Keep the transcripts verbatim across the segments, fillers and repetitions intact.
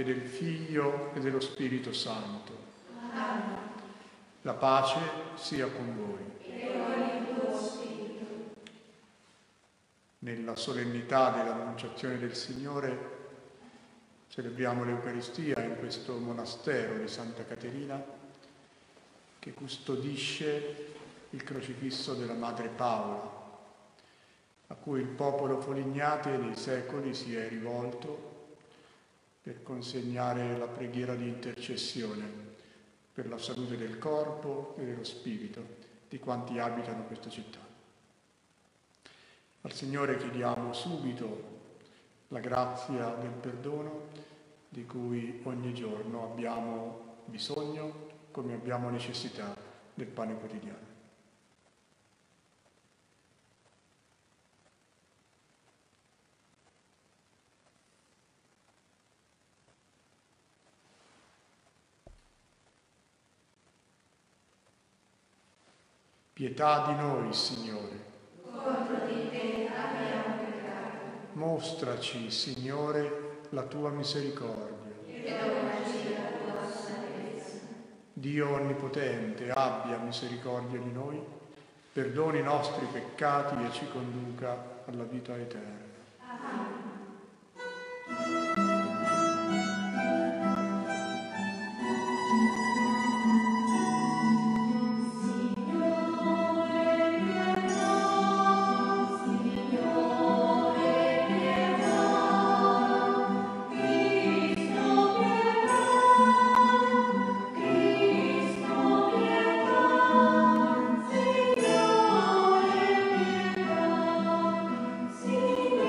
del Figlio e dello Spirito Santo. Amen. La pace sia con voi. E con il tuo spirito. Nella solennità dell'Annunciazione del Signore celebriamo l'Eucaristia in questo monastero di Santa Caterina che custodisce il crocifisso della Madre Paola, a cui il popolo folignate nei secoli si è rivolto per consegnare la preghiera di intercessione per la salute del corpo e dello spirito di quanti abitano questa città. Al Signore chiediamo subito la grazia del perdono di cui ogni giorno abbiamo bisogno, come abbiamo necessità del pane quotidiano. Pietà di noi, Signore. Contro di te abbiamo peccato. Mostraci, Signore, la tua misericordia. E donaci la tua salvezza. Dio Onnipotente, abbia misericordia di noi, perdoni i nostri peccati e ci conduca alla vita eterna. Signore,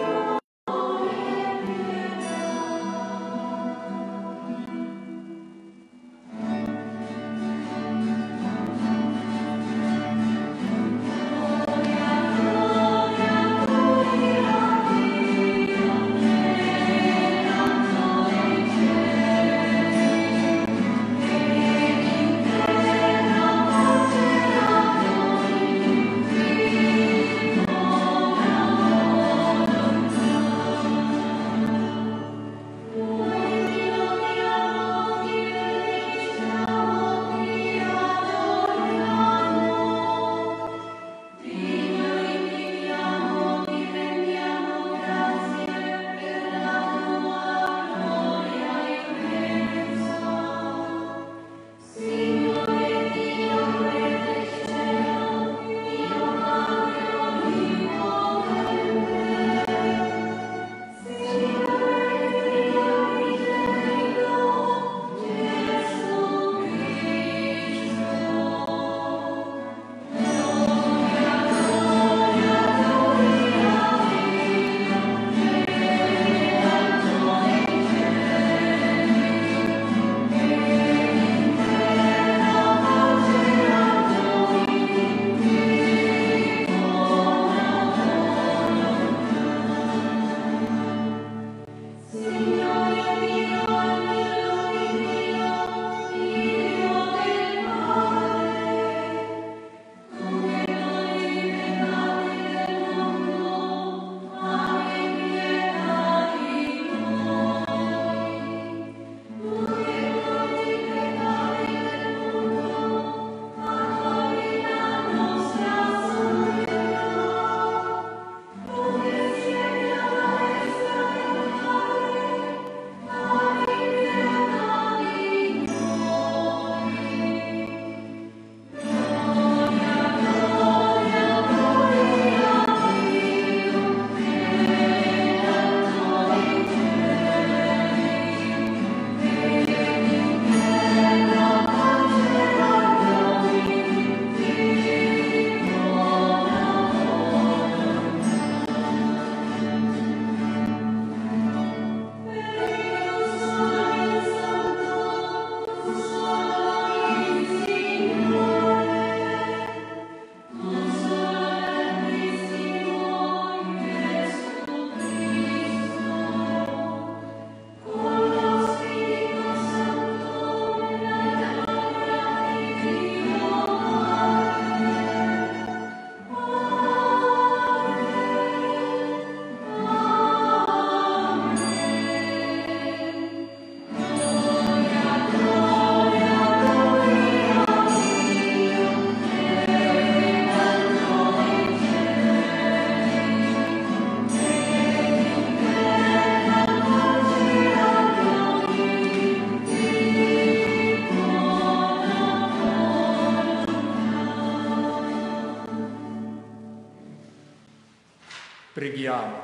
Preghiamo.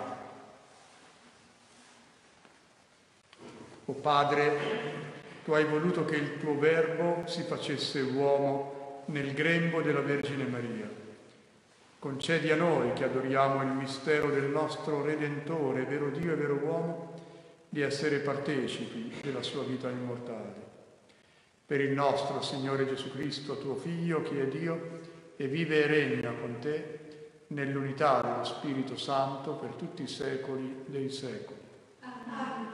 O Padre, tu hai voluto che il tuo Verbo si facesse uomo nel grembo della Vergine Maria. Concedi a noi, che adoriamo il mistero del nostro Redentore, vero Dio e vero uomo, di essere partecipi della sua vita immortale. Per il nostro Signore Gesù Cristo, tuo Figlio, che è Dio e vive e regna con te, nell'unità dello Spirito Santo per tutti i secoli dei secoli. Amen.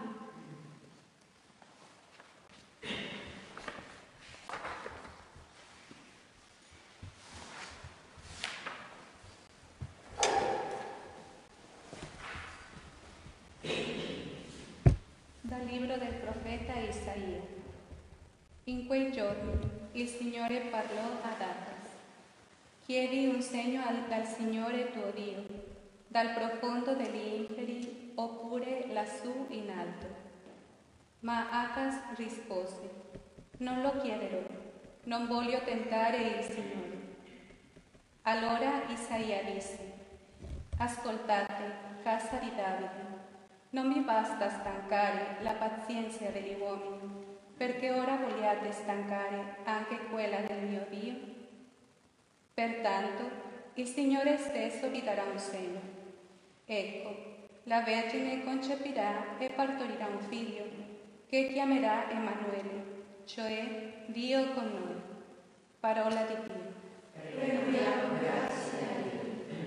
Dal libro del profeta Isaia. In quei giorni il Signore parlò ad Acaz. Chiedi un segno al, al Signore tuo Dio, dal profondo degli inferi oppure lassù in alto. Ma Acaz rispose, non lo chiederò, non voglio tentare il Signore. Allora Isaia disse, ascoltate, casa di Davide, non mi basta stancare la pazienza degli uomini, perché ora vogliate stancare anche quella del mio Dio? Pertanto il Signore stesso vi darà un segno. Ecco, la Vergine concepirà e partorirà un figlio, che chiamerà Emanuele, cioè Dio con noi. Parola di Dio. Rendiamo grazie a Dio.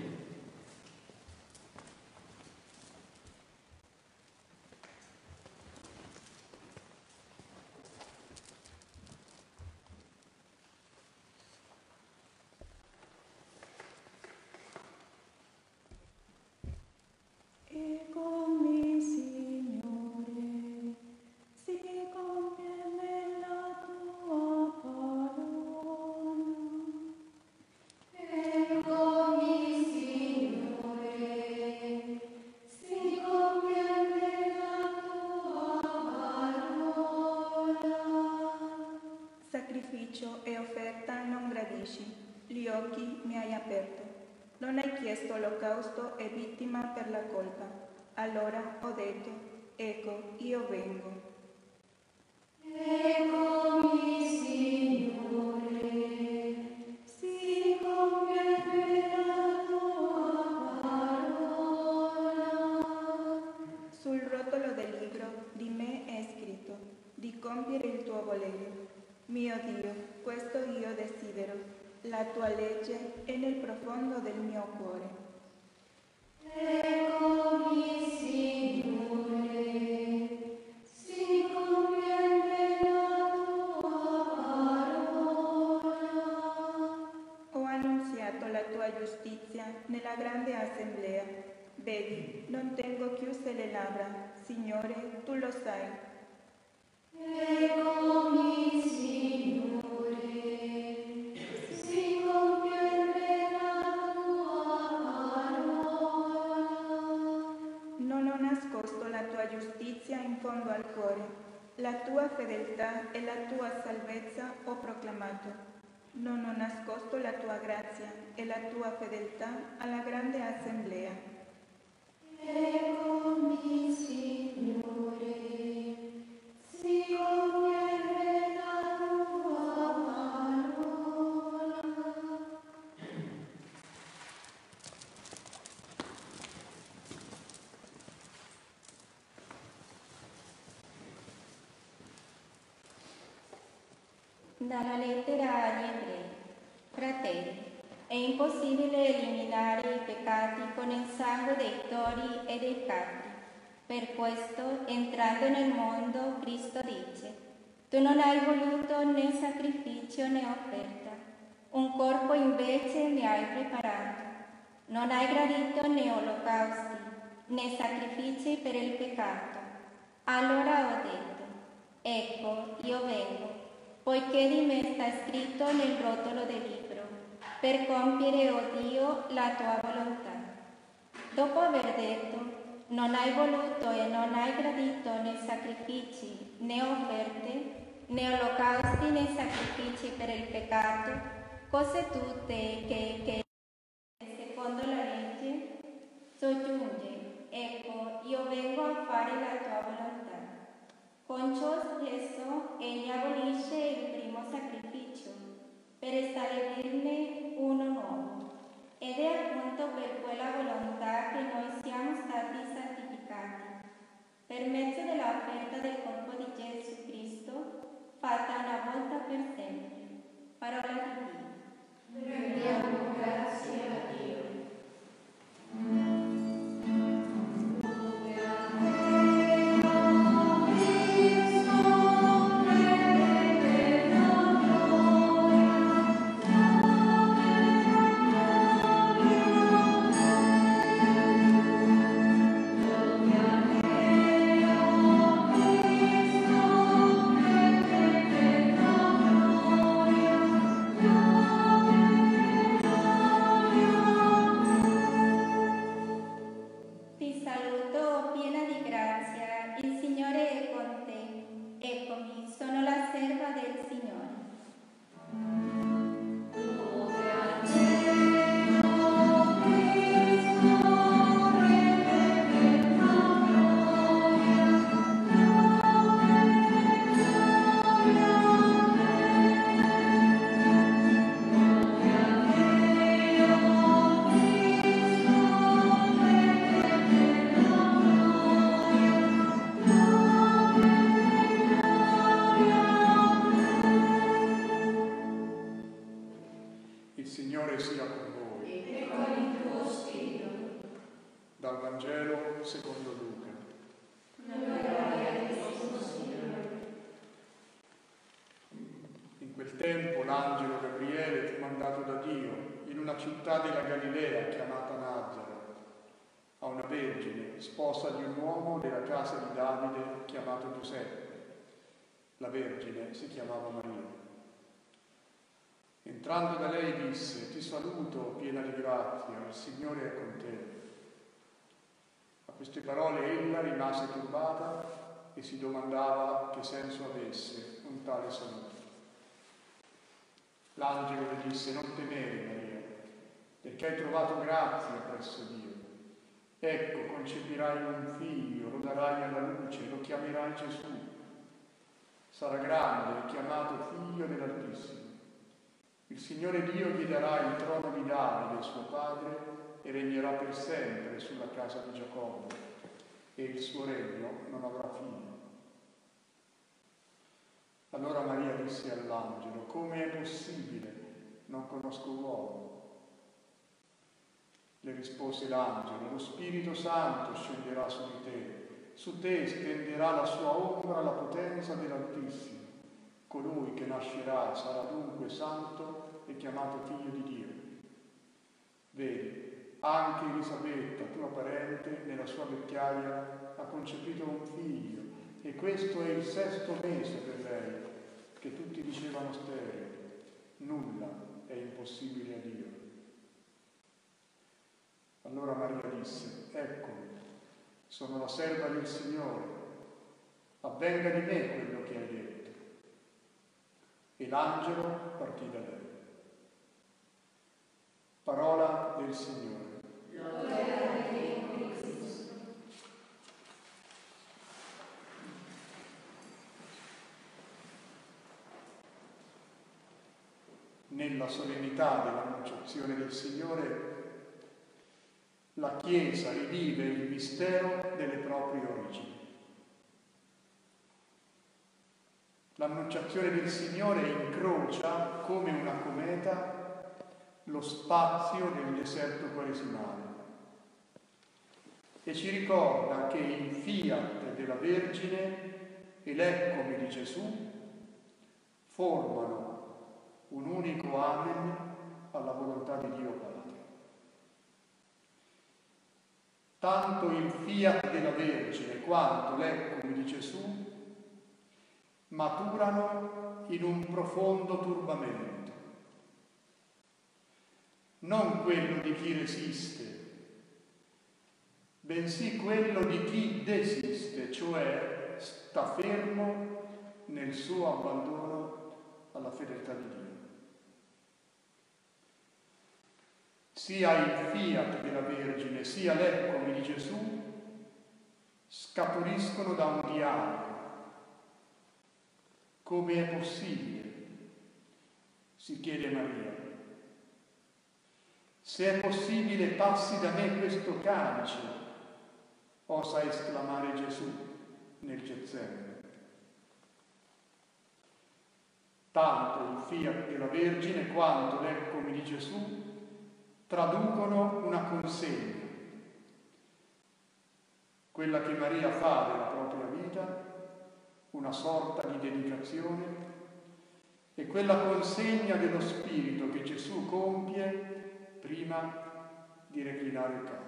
Eccomi, Signore, si compie nella tua parola. Eccomi, Signore, si compie nella tua parola. Sacrificio e offerta non gradisci, gli occhi mi hai aperto. Non hai chiesto olocausto e vittima per la colpa. Allora ho detto, ecco, io vengo. Eccomi, Signore, si compie nella tua parola. Sul rotolo del libro di me è scritto, di compiere il tuo volere. Mio Dio, questo io desidero. La tua legge è nel profondo del mio cuore. Eccomi, Signore, si compie nella tua parola. Ho annunziato la tua giustizia nella grande assemblea. Vedi, non tengo chiuse le labbra. Signore, tu lo sai. Eccomi, Signore, si compie nella tua parola. Non ho nascosto la tua giustizia in fondo al cuore. La tua fedeltà e la tua salvezza ho proclamato. Non ho nascosto la tua grazia e la tua fedeltà alla grande assemblea. Eccomi, Signore, si compie nella tua parola. Dalla lettera agli Ebrei. Fratelli, è impossibile eliminare i peccati con il sangue dei tori e dei capri. Per questo, entrando nel mondo, Cristo dice, tu non hai voluto né sacrificio né offerta, un corpo invece mi hai preparato. Non hai gradito né olocausti, né sacrifici per il peccato. Allora ho detto, ecco, io vengo, poiché di me sta scritto nel rotolo del libro, per compiere, o Dio, la tua volontà. Dopo aver detto, non hai voluto e non hai gradito né sacrifici, né offerte, né olocausti, né sacrifici per il peccato, cose tutte che, che secondo la legge soggiungono. fare la tua volontà. Con ciò stesso egli abolisce il primo sacrificio per stabilirne uno nuovo, ed è appunto per quella volontà che noi siamo stati santificati, per mezzo dell'offerta del corpo di Gesù Cristo, fatta una volta per sempre. Parola di Dio. Rendiamo grazie a Dio. L'angelo Gabriele fu mandato da Dio in una città della Galilea chiamata Nazareth a una vergine, sposa di un uomo della casa di Davide chiamato Giuseppe. La vergine si chiamava Maria. Entrando da lei disse: Ti saluto, piena di grazia, il Signore è con te. A queste parole ella rimase turbata e si domandava che senso avesse un tale saluto. L'angelo le disse: Non temere, Maria, perché hai trovato grazia presso Dio. Ecco, concepirai un figlio, lo darai alla luce, lo chiamerai Gesù. Sarà grande e chiamato figlio dell'Altissimo. Il Signore Dio gli darà il trono di Davide, suo padre, e regnerà per sempre sulla casa di Giacobbe, e il suo regno non avrà fine. Allora Maria disse all'angelo: come è possibile? Non conosco uomo. Le rispose l'angelo: lo Spirito Santo scenderà su di te, su te stenderà la sua ombra la potenza dell'Altissimo. Colui che nascerà sarà dunque santo e chiamato figlio di Dio. Vedi, anche Elisabetta, tua parente, nella sua vecchiaia ha concepito un figlio, e questo è il sesto mese per lei, che tutti dicevano sterile. Nulla è impossibile a Dio. Allora Maria disse: eccomi, sono la serva del Signore, avvenga di me quello che hai detto. E l'angelo partì da lei. Parola del Signore. Nella solennità dell'annunciazione del Signore, la Chiesa rivive il mistero delle proprie origini. L'annunciazione del Signore incrocia come una cometa lo spazio del deserto quaresimale e ci ricorda che il fiat della Vergine e l'eccomi di Gesù formano un unico amen alla volontà di Dio Padre. Tanto il fiat della Vergine quanto l'eccomi di Gesù maturano in un profondo turbamento, non quello di chi resiste, bensì quello di chi desiste, cioè sta fermo nel suo abbandono alla fedeltà di Dio. Sia il fiat della Vergine, sia l'eccomi di Gesù scaturiscono da un dialogo. Come è possibile? Si chiede Maria. Se è possibile, passi da me questo calice, osa esclamare Gesù nel Getsemani. Tanto il fiat della Vergine quanto l'eccomi di Gesù traducono una consegna, quella che Maria fa della propria vita, una sorta di dedicazione, e quella consegna dello Spirito che Gesù compie prima di reclinare il capo.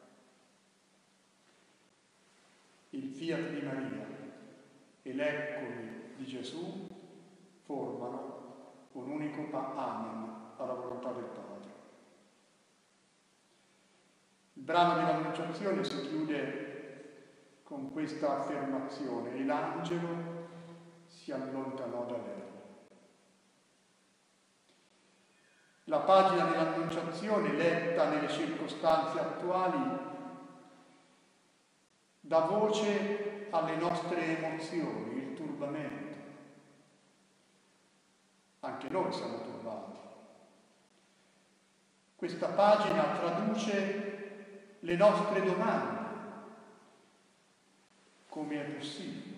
Il fiat di Maria e l'eccomi di Gesù formano un unico amen alla volontà del Padre. Il brano dell'Annunciazione si chiude con questa affermazione: e l'angelo si allontanò da lei. La pagina dell'Annunciazione, letta nelle circostanze attuali, dà voce alle nostre emozioni, il turbamento. Anche noi siamo turbati. Questa pagina traduce le nostre domande. Come è possibile?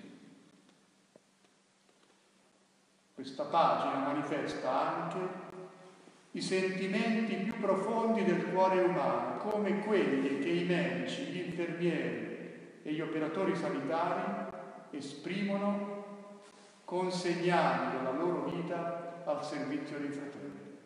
Questa pagina manifesta anche i sentimenti più profondi del cuore umano, come quelli che i medici, gli infermieri e gli operatori sanitari esprimono consegnando la loro vita al servizio dei fratelli.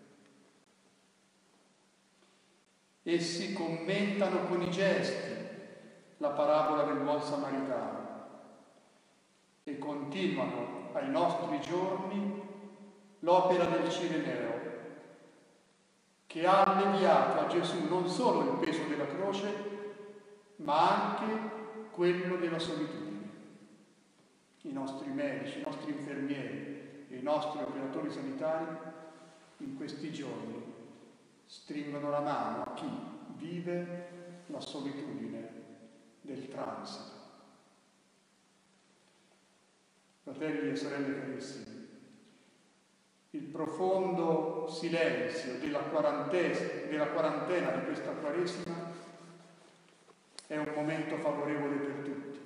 Essi commentano con i gesti la parabola del buon samaritano e continuano ai nostri giorni l'opera del Cireneo, che ha alleviato a Gesù non solo il peso della croce, ma anche quello della solitudine. I nostri medici, i nostri infermieri e i nostri operatori sanitari in questi giorni stringono la mano a chi vive la solitudine del transito. Fratelli e sorelle carissimi, il profondo silenzio della quarantena, della quarantena di questa Quaresima è un momento favorevole per tutti.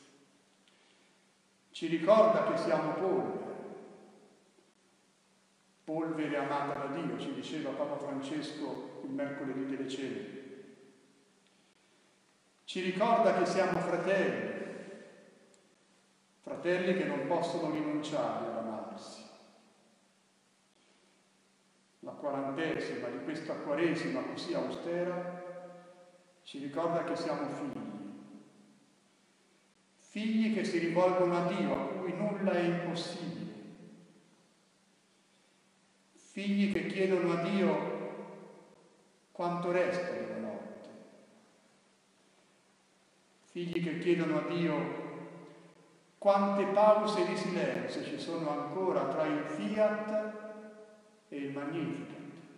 Ci ricorda che siamo polvere, polvere amata da Dio, ci diceva Papa Francesco il mercoledì delle ceneri. Ci ricorda che siamo fratelli, fratelli che non possono rinunciare ad amarsi. La quarantesima di questa Quaresima così austera ci ricorda che siamo figli, figli che si rivolgono a Dio, a cui nulla è impossibile, figli che chiedono a Dio quanto resta della notte, figli che chiedono a Dio quante pause di silenzio ci sono ancora tra il Fiat e il Magnificat.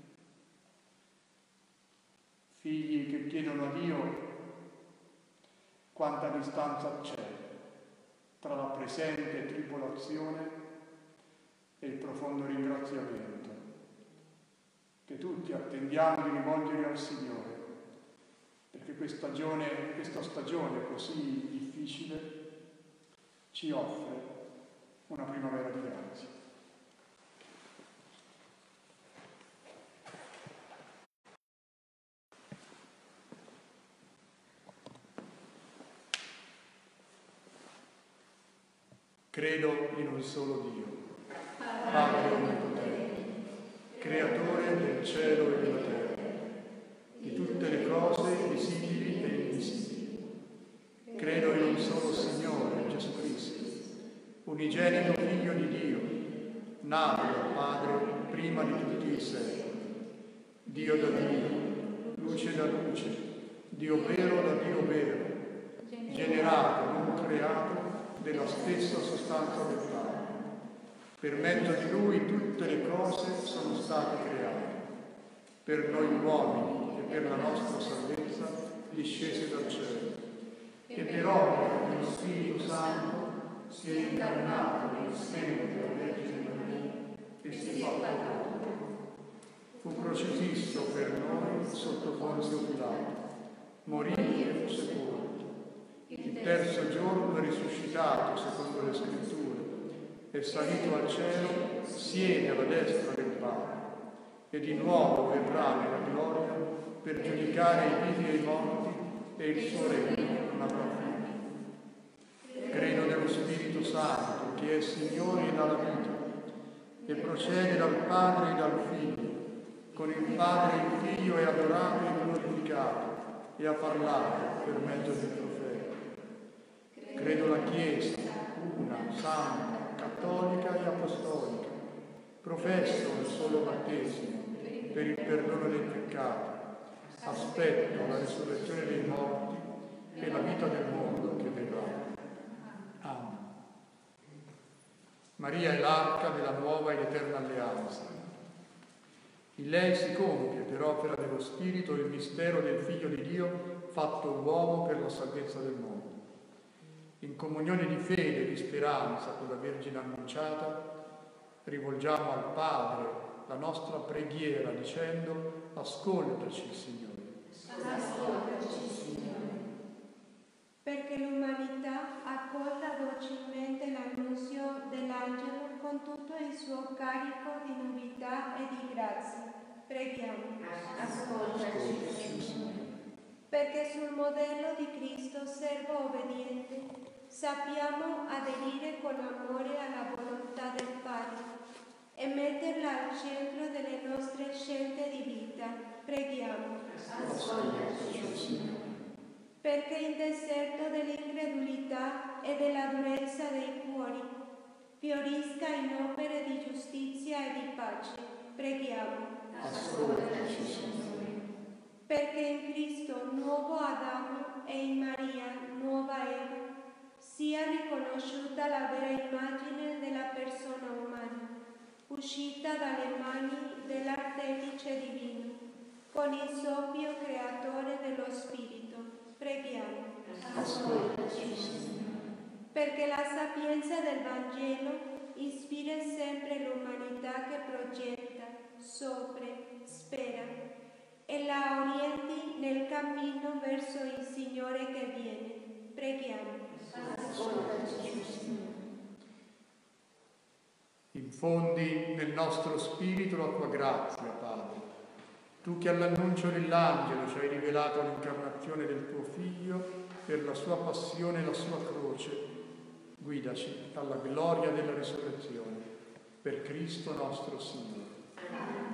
Figli che chiedono a Dio quanta distanza c'è tra la presente tribolazione e il profondo ringraziamento che tutti attendiamo di rivolgere al Signore, perché questa stagione, questa stagione così difficile ci offre una primavera di grazia. Credo in un solo Dio, Padre onnipotente, creatore del cielo e della terra, di tutte le cose visibili e invisibili. Credo in un solo Signore, Gesù Cristo, unigenito Figlio di Dio, nato dal Padre prima di tutti i secoli, Dio da Dio, luce da luce, Dio vero da Dio vero, generato, non creato, della stessa sostanza del Padre. Per mezzo di Lui tutte le cose sono state create. Per noi uomini e per la nostra salvezza discese dal cielo. che per opera dello Spirito Santo si è incarnato nel seno della Vergine Maria e si è fatto uomo. Fu crocifisso per noi sotto Ponzio Pilato, morì e fu sepolto. Il terzo giorno è risuscitato secondo le Scritture, è salito al cielo, siede alla destra del Padre e di nuovo verrà nella gloria per giudicare i vivi e i morti, e il suo regno non avrà fine. Credo nello Spirito Santo, che è Signore e dà la vita, e procede dal Padre e dal Figlio. Con il Padre e il Figlio è adorato e glorificato, e ha parlato per mezzo del profeta. Credo la Chiesa, una, santa, cattolica e apostolica. Professo il solo battesimo per il perdono dei peccati. Aspetto la risurrezione dei morti e la vita del mondo che verrà. Amen. Maria è l'arca della nuova ed eterna alleanza. In lei si compie, per opera dello Spirito, il mistero del Figlio di Dio fatto uomo per la salvezza del mondo. In comunione di fede e di speranza con la Vergine annunciata, rivolgiamo al Padre la nostra preghiera dicendo: ascoltaci, Signore. Ascoltaci, Signore. Perché l'umanità accolga docilmente l'annunzio dell'angelo con tutto il suo carico di novità e di grazia. Preghiamo. Ascoltaci, Signore. Perché sul modello di Cristo, servo obbediente, sappiamo aderire con amore alla volontà del Padre e metterla al centro delle nostre scelte di vita. Preghiamo. Ascoltaci, Signore. Perché il deserto dell'incredulità e della durezza dei cuori fiorisca in opere di giustizia e di pace. Preghiamo. Ascoltaci, Signore. Perché in Cristo nuovo Adamo e in Maria nuova Eva sia riconosciuta la vera immagine della persona umana, uscita dalle mani dell'artefice divino, con il soffio creatore dello Spirito. Preghiamo. Ascoltaci, Signore. Perché la sapienza del Vangelo ispira sempre l'umanità che progetta, soffre, spera e la orienti nel cammino verso il Signore che viene. Preghiamo. Ascoltaci, Signore. Infondi nel nostro spirito la tua grazia, Padre. Tu che all'annuncio dell'angelo ci hai rivelato l'incarnazione del tuo Figlio per la sua passione e la sua croce, guidaci alla gloria della risurrezione. Per Cristo nostro Signore. Amen.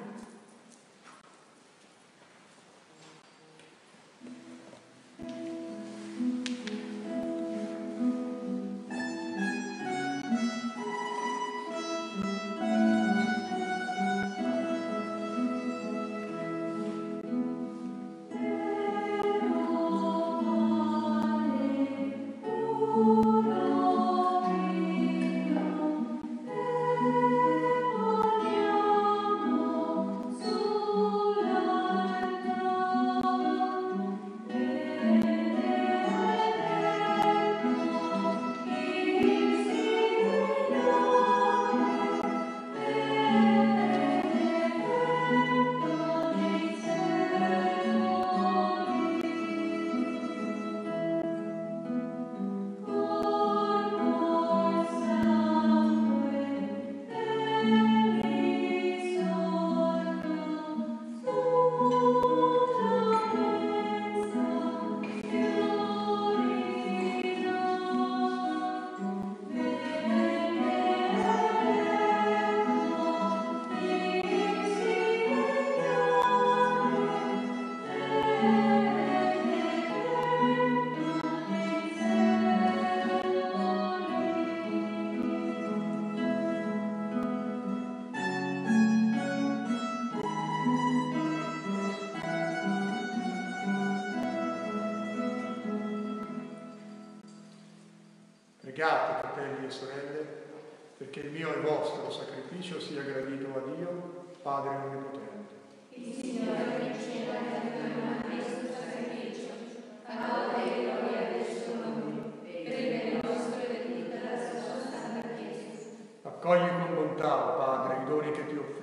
Pregate, fratelli e sorelle, perché il mio e vostro sacrificio sia gradito a Dio, Padre Onnipotente. Il Signore riceva da noi questo sacrificio, a lode e gloria del suo nome,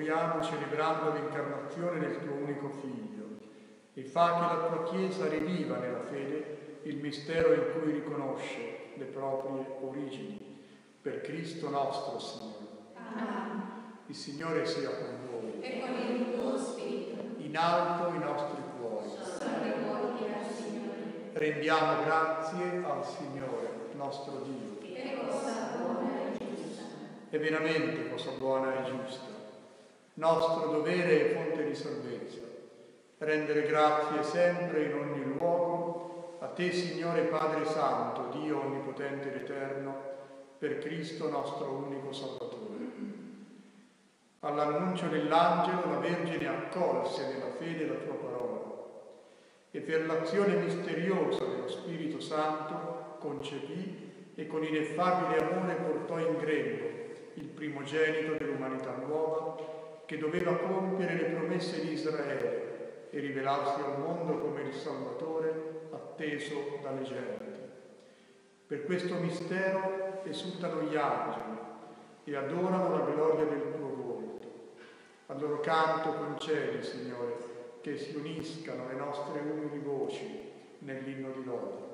offriamo celebrando l'incarnazione del tuo unico Figlio e fa che la tua Chiesa riviva nella fede il mistero in cui riconosce le proprie origini. Per Cristo nostro Signore. Amen. Il Signore sia con voi. E con il tuo spirito. In alto i nostri cuori. Sono rivolti al Signore. Rendiamo grazie al Signore, nostro Dio. È cosa buona e giusta. È veramente cosa buona e giusta. Nostro dovere e fonte di salvezza. Rendere grazie sempre in ogni luogo a te, Signore Padre Santo, Dio Onnipotente ed Eterno, per Cristo nostro unico Salvatore. All'annuncio dell'angelo la Vergine accolse nella fede la tua parola e per l'azione misteriosa dello Spirito Santo concepì e con ineffabile amore portò in grembo il primogenito dell'umanità nuova che doveva compiere le promesse di Israele e rivelarsi al mondo come il Salvatore atteso dalle genti. Per questo mistero esultano gli angeli e adorano la gloria del tuo volto. Al loro canto concedi, Signore, che si uniscano le nostre umili voci nell'inno di lode.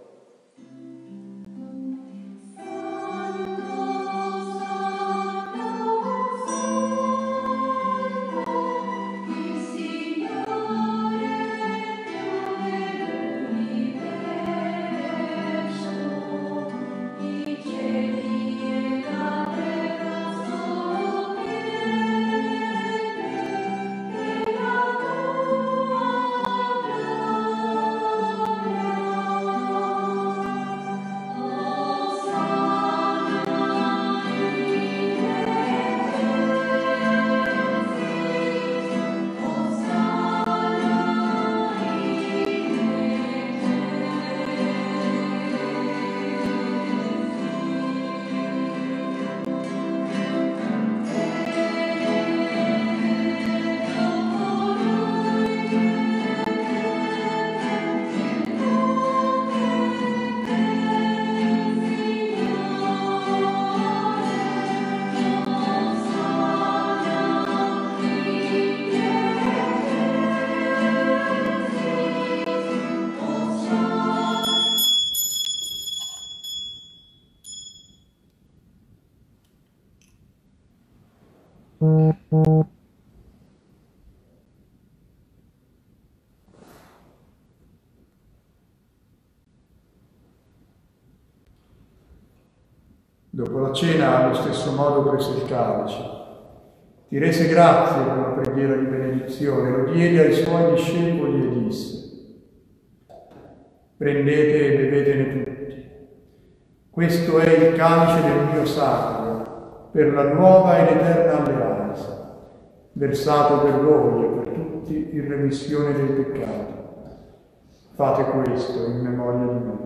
Dopo la cena, allo stesso modo prese il calice. Ti rese grazie per la preghiera di benedizione, lo diede ai suoi discepoli e disse: prendete e bevetene tutti. Questo è il calice del mio sangue, per la nuova ed eterna alleanza, versato per voi e per tutti in remissione dei peccati. Fate questo in memoria di me.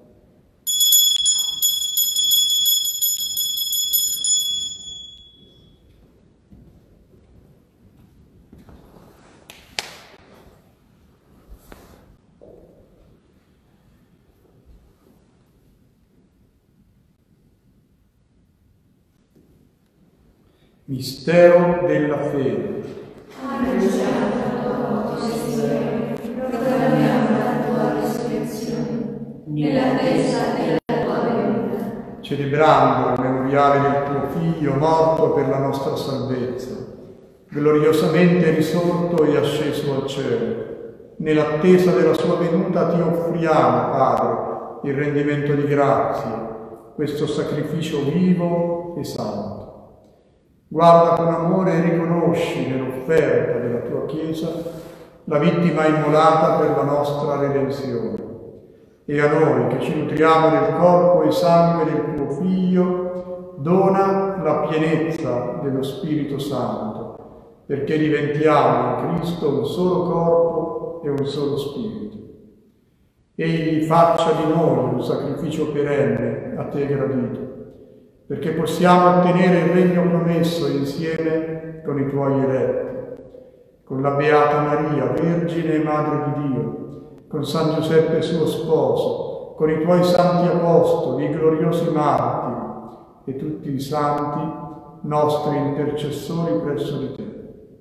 Mistero della fede. Annunciamo la tua morte, Signore, proclamiamo la tua risurrezione, nell'attesa della tua venuta. Celebrando il memoriale del tuo Figlio morto per la nostra salvezza, gloriosamente risorto e asceso al cielo, nell'attesa della sua venuta ti offriamo, Padre, il rendimento di grazie, questo sacrificio vivo e santo. Guarda con amore e riconosci nell'offerta della tua Chiesa la vittima immolata per la nostra redenzione. E a noi che ci nutriamo del corpo e sangue del tuo Figlio, dona la pienezza dello Spirito Santo, perché diventiamo in Cristo un solo corpo e un solo Spirito. Egli faccia di noi un sacrificio perenne a te gradito, perché possiamo ottenere il regno promesso insieme con i tuoi eletti, con la Beata Maria, Vergine e Madre di Dio, con San Giuseppe suo sposo, con i tuoi santi apostoli, i gloriosi martiri e tutti i santi nostri intercessori presso di te.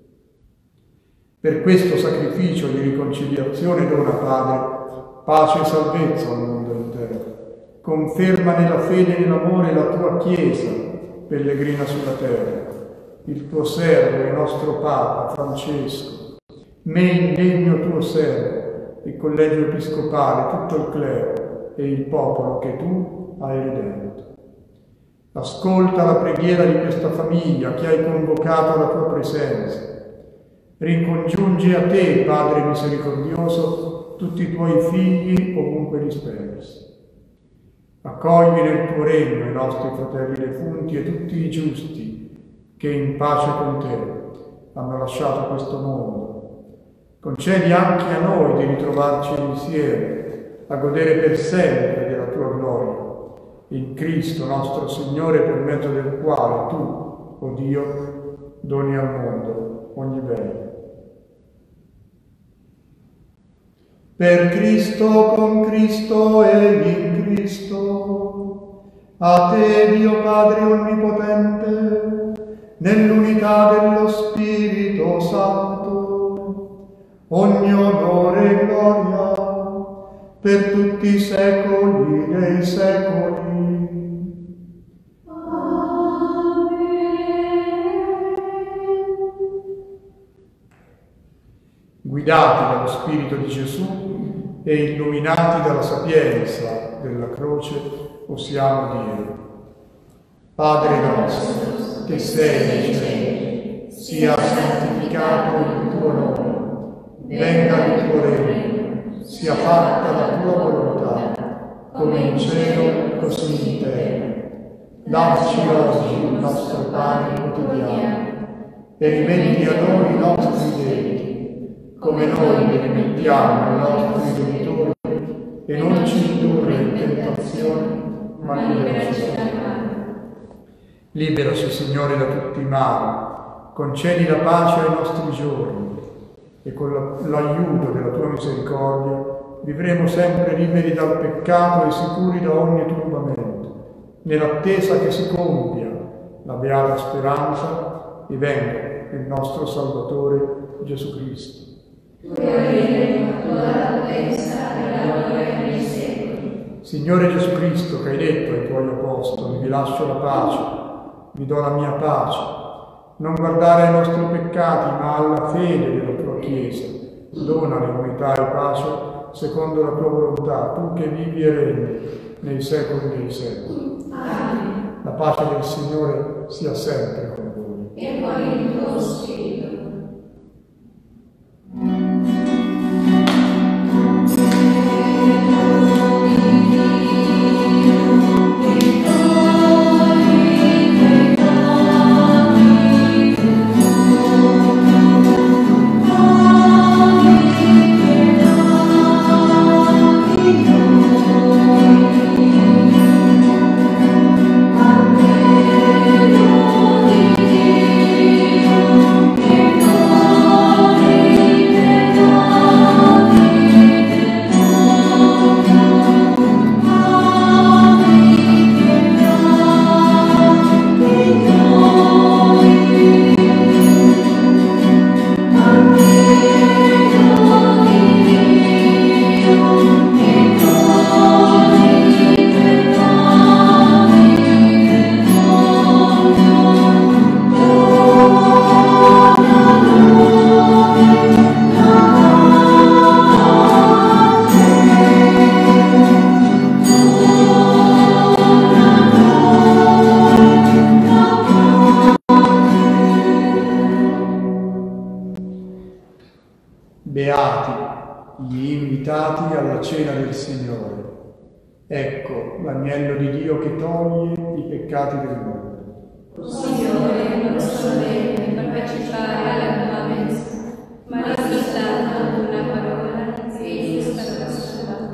Per questo sacrificio di riconciliazione dona, Padre, pace e salvezza al mondo intero. Conferma nella fede e nell'amore la tua Chiesa, pellegrina sulla terra, il tuo servo e nostro Papa Francesco, me indegno tuo servo, il collegio episcopale, tutto il clero e il popolo che tu hai redento. Ascolta la preghiera di questa famiglia che hai convocato alla tua presenza. Ricongiungi a te, Padre misericordioso, tutti i tuoi figli ovunque dispersi. Accogli nel tuo regno i nostri fratelli defunti e tutti i giusti che in pace con te hanno lasciato questo mondo. Concedi anche a noi di ritrovarci insieme, a godere per sempre della tua gloria, in Cristo nostro Signore, per mezzo del quale tu, o oh Dio, doni al mondo ogni bene. Per Cristo, con Cristo e in Cristo, a te, Dio Padre Onnipotente, nell'unità dello Spirito Santo, ogni onore e gloria per tutti i secoli dei secoli. Guidati dallo Spirito di Gesù e illuminati dalla sapienza della croce, possiamo dire: Padre nostro, che sei nei cieli, sia santificato il tuo nome, venga il tuo regno, sia fatta la tua volontà, come in cielo così in terra. Dacci oggi il nostro pane quotidiano e rimetti a noi i nostri debiti, come noi li rimettiamo ai nostri debitori, e non ci indurre in tentazione, ma liberaci dal male. Liberaci, Signore, da tutti i mali, concedi la pace ai nostri giorni, e con l'aiuto della tua misericordia vivremo sempre liberi dal peccato e sicuri da ogni turbamento, nell'attesa che si compia la beata speranza e venga il nostro Salvatore Gesù Cristo. Signore Gesù Cristo, che hai detto ai tuoi apostoli: vi lascio la pace, vi do la mia pace, non guardare ai nostri peccati, ma alla fede della tua Chiesa. Dona l'unità e pace secondo la tua volontà, tu che vivi e regni nei secoli dei secoli. Amen. La pace del Signore sia sempre con voi. E con il tuo spirito. Beati gli invitati alla cena del Signore. Ecco l'agnello di Dio che toglie i peccati del mondo. Signore, non sono degno di partecipare alla tua messa, ma di soltanto una parola e io sarò salvato.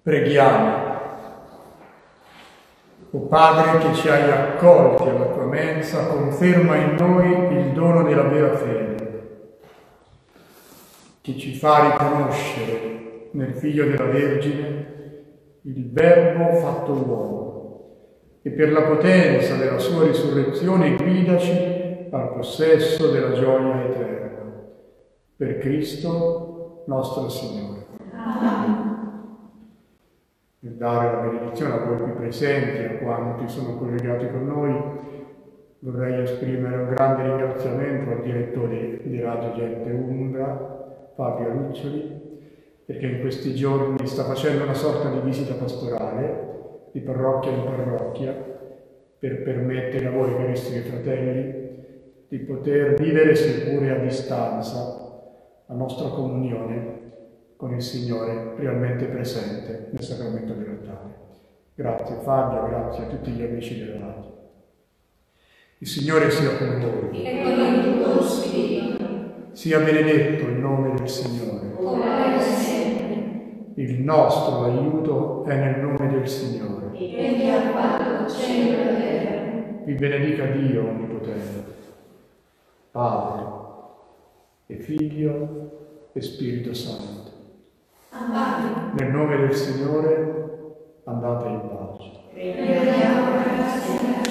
Preghiamo. O Padre che ci hai accolti alla tua mensa, conferma in noi il dono della vera fede, che ci fa riconoscere nel Figlio della Vergine il Verbo fatto uomo, e per la potenza della sua risurrezione guidaci al possesso della gioia eterna. Per Cristo nostro Signore. Amen. Nel dare la benedizione a voi qui presenti, a quanti sono collegati con noi, vorrei esprimere un grande ringraziamento al direttore di Radio Gente Umbra, Fabio Luccioli, perché in questi giorni sta facendo una sorta di visita pastorale, di parrocchia in parrocchia, per permettere a voi, carissimi fratelli, di poter vivere, seppure a distanza, la nostra comunione con il Signore realmente presente nel sacramento dell'altare. Grazie Fabio, grazie a tutti gli amici della radio. Il Signore sia con voi. E con il tuo spirito. Sia benedetto il nome del Signore. Ora e sempre. Il nostro aiuto è nel nome del Signore. E che ha fatto cielo e terra. Vi benedica Dio Onnipotente, Padre e Figlio e Spirito Santo. Amen. Nel nome del Signore andate in pace. Preghiamo per la